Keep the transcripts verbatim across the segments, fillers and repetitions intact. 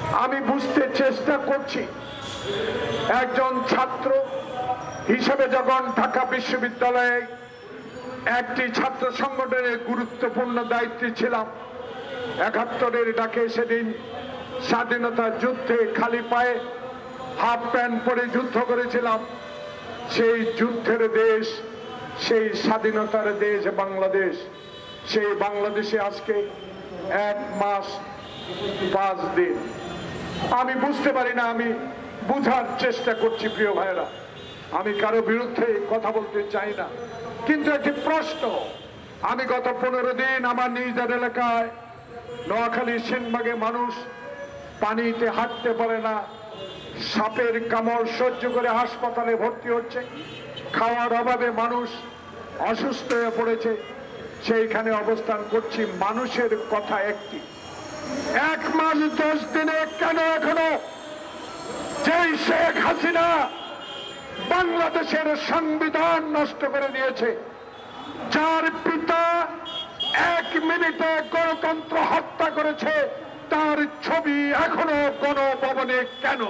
আমি বুঝতে চেষ্টা করছি একজন ছাত্র হিসেবে যখন ঢাকা বিশ্ববিদ্যালয়ে একটি ছাত্র সংগঠনের গুরুত্বপূর্ণ দায়িত্বে ছিলাম, একাত্তরের ডাকে সেদিন স্বাধীনতার যুদ্ধে খালি পায়ে হাফ প্যান্ট পরে যুদ্ধ করেছিলাম। সেই যুদ্ধের দেশ, সেই স্বাধীনতার দেশ বাংলাদেশ, সেই বাংলাদেশে আজকে এক মাস পাঁচ দিন। আমি বুঝতে পারি না, আমি বুঝার চেষ্টা করছি প্রিয় ভাইরা। আমি কারো বিরুদ্ধে কথা বলতে চাই না, কিন্তু একটি প্রশ্ন। আমি গত পনেরো দিন আমার নিজের এলাকায় নোয়াখালী সেনবাগে মানুষ পানিতে হাঁটতে পারে না, সাপের কামড় সহ্য করে হাসপাতালে ভর্তি হচ্ছে, খাওয়ার অভাবে মানুষ অসুস্থ হয়ে পড়েছে। সেইখানে অবস্থান করছি, মানুষের কথা একটি। এক মাস দশ দিনে কেন এখনো যেই শেখ হাসিনা বাংলাদেশের সংবিধান নষ্ট করে দিয়েছে, যার পিতা এক মিনিটে গণতন্ত্র হত্যা করেছে, তার ছবি এখনো গণভবনে কেন?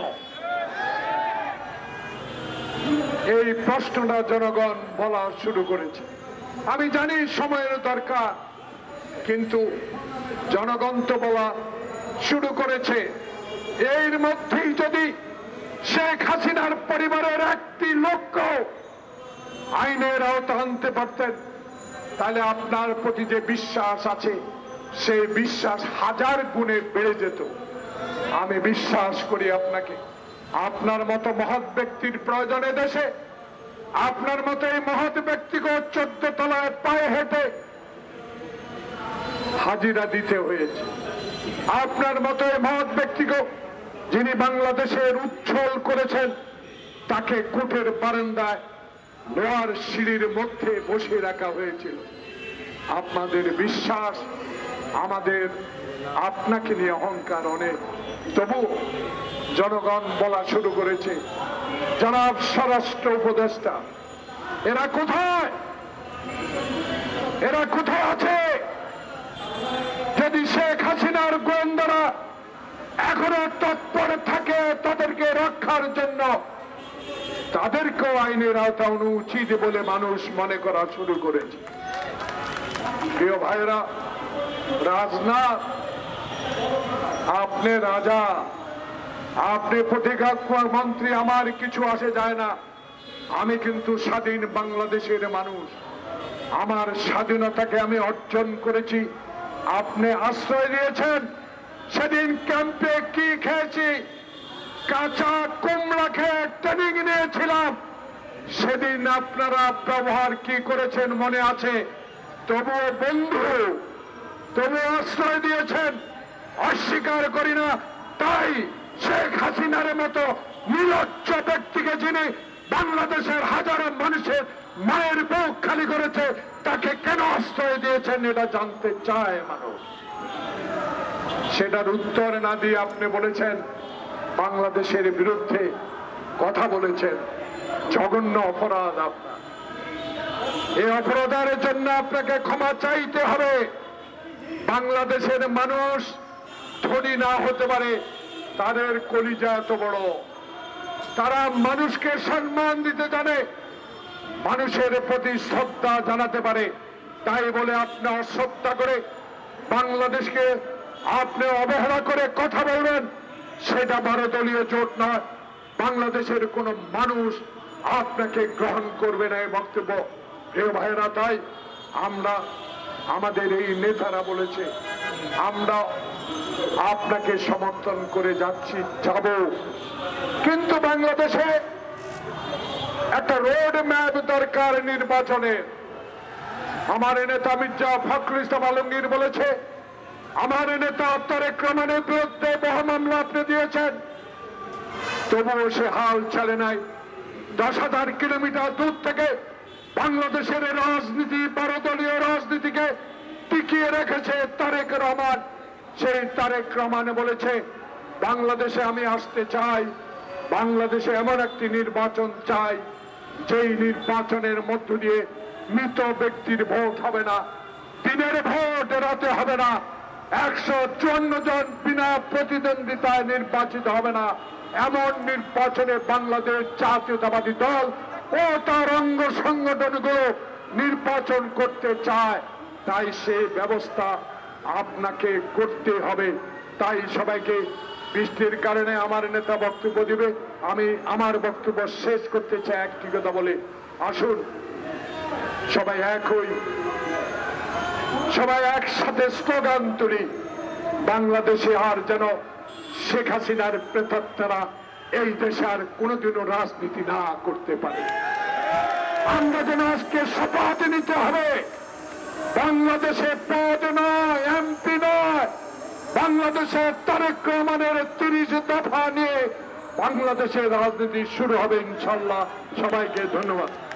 এই প্রশ্নটা জনগণ বলা শুরু করেছে। আমি জানি সময়ের দরকার, কিন্তু জনগণ তো বলা শুরু করেছে। এর মধ্যেই যদি শেখ হাসিনার পরিবারের একটি লোককে আইনের আওতা আনতে পারতেন, তাহলে আপনার প্রতি যে বিশ্বাস আছে সেই বিশ্বাস হাজার গুণে বেড়ে যেত। আমি বিশ্বাস করি আপনাকে, আপনার মতো মহৎ ব্যক্তির প্রয়োজনে দেশে আপনার মতো এই মহৎ ব্যক্তিকে চোদ্দ তলায় পায়ে হেঁটে হাজিরা দিতে হয়েছে। আপনার মতো এই মহৎ ব্যক্তিকে, যিনি বাংলাদেশের উচ্ছল করেছেন, তাকে কোর্টের বারান্দায় লোহার সিঁড়ির মধ্যে বসিয়ে রাখা হয়েছিল। আপনাদের বিশ্বাস, আমাদের আপনাকে নিয়ে অহংকার অনেক, তবু জনগণ বলা শুরু করেছে, জনাব স্বরাষ্ট্র উপদেষ্টা এরা কোথায়, এরা কোথায় আছে? যদি শেখ হাসিনার গোয়েন্দারা এখনো তৎপর থাকে তাদেরকে রক্ষার জন্য, তাদেরকেও আইনের আওতা আনা উচিত বলে মানুষ মনে করা শুরু করেছে। প্রিয় ভাইরা, রাজনাথ আপনি রাজা, আপনি প্রতিরক্ষা মন্ত্রী, আমার কিছু আসে যায় না। আমি কিন্তু স্বাধীন বাংলাদেশের মানুষ, আমার স্বাধীনতাকে আমি অর্জন করেছি। আপনি আশ্রয় দিয়েছেন। সেদিন ক্যাম্পে কি খেয়েছি? কাঁচা কুমড়া খেয়ে ট্রেনিং নিয়েছিলাম। সেদিন আপনারা ব্যবহার কি করেছেন মনে আছে? তবুও বন্ধু, তবুও আশ্রয় দিয়েছেন, অস্বীকার করি না। তাই শেখ হাসিনার মতো নির্লজ্জ ব্যক্তিকে, যিনি বাংলাদেশের হাজারো মানুষের মায়ের বুক খালি করেছে, তাকে কেন আশ্রয় দিয়েছেন এটা জানতে চায় মানুষ। সেটার উত্তর না দিয়ে আপনি বলেছেন বাংলাদেশের বিরুদ্ধে কথা বলেছেন। জঘন্য অপরাধ আপনার। এই অপরাধের জন্য আপনাকে ক্ষমা চাইতে হবে। বাংলাদেশের মানুষ ধনী না হতে পারে, তাদের কলিজা এত বড়, তারা মানুষকে সম্মান দিতে জানে, মানুষের প্রতি শ্রদ্ধা জানাতে পারে। তাই বলে আপনি অশ্রদ্ধা করে বাংলাদেশকে আপনি অবহেলা করে কথা বলবেন, সেটা ভারতীয় জোট নয়। বাংলাদেশের কোন মানুষ আপনাকে গ্রহণ করবে না এই বক্তব্য। প্রিয় ভাইরা, তাই আমরা, আমাদের এই নেতারা বলেছে, আমরা আপনাকে সমর্থন করে যাচ্ছি, যাব। কিন্তু বাংলাদেশে একটা রোড ম্যাপ দরকার নির্বাচনের। আমার নেতা মির্জা ফখরুল ইসলাম আলমগীর বলেছে, আমার নেতা তারেক রহমানের বিরুদ্ধে বহু মামলা আপনি দিয়েছেন, তবুও সে হাল চলে নাই। দশ হাজার কিলোমিটার দূর থেকে বাংলাদেশের রাজনীতি, বারো দলীয় রাজনীতিকে টিকিয়ে রেখেছে তারেক রহমান। সেই তারেক রহমান বলেছে, বাংলাদেশে আমি আসতে চাই, বাংলাদেশে এমন একটি নির্বাচন চাই, যেই নির্বাচনের মধ্য দিয়ে মৃত ব্যক্তির ভোট হবে না, দিনের ভোট রাতে হবে না, একশো চুয়ান্ন জন বিনা প্রতিদ্বন্দ্বিতায় নির্বাচিত হবে না, এমন নির্বাচনে বাংলাদেশ জাতীয়তাবাদী দল ও তার অঙ্গ সংগঠনগুলো নির্বাচন করতে চায়। তাই সেই ব্যবস্থা আপনাকে করতে হবে। তাই সবাইকে, বৃষ্টির কারণে আমার নেতা বক্তব্য দিবে, আমি আমার বক্তব্য শেষ করতে চাই একটি কথা বলে, আসুন সবাই এক হই, সবাই একসাথে স্লোগান তুলি, বাংলাদেশে আর যেন শেখ হাসিনার প্রেতাত্মারা এই দেশে আর কোনোদিনও রাজনীতি না করতে পারে। আমরা যেন আজকে শপথ নিতে হবে, বাংলাদেশে পদ নয়, এমপি নয়, বাংলাদেশের তারেক রহমানের তিরিশ দফা নিয়ে বাংলাদেশের রাজনীতি শুরু হবে ইনশাল্লাহ। সবাইকে ধন্যবাদ।